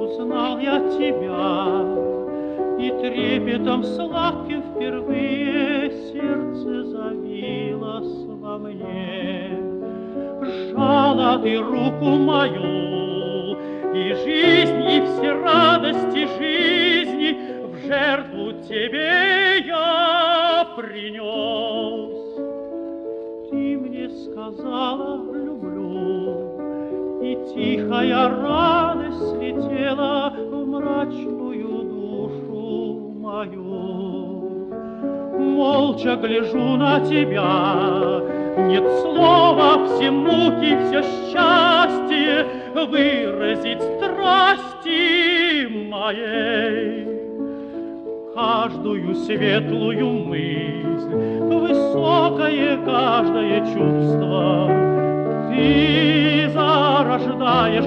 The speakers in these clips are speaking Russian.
узнал я тебя, и трепетом сладким впервые сердце забилось во мне. Сжала ты руку мою, и жизнь, и все радости жизни в жертву тебе я принес. Ты мне сказала люблю, и тихая радость слетела в мрачную душу мою. Молча гляжу на тебя, нет слова, все муки, все счастье выразить страсти моей. Каждую светлую мысль, высокое каждое чувство ты зарождаешь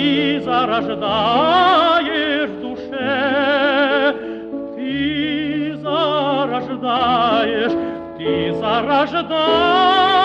в душе, ты зарождаешь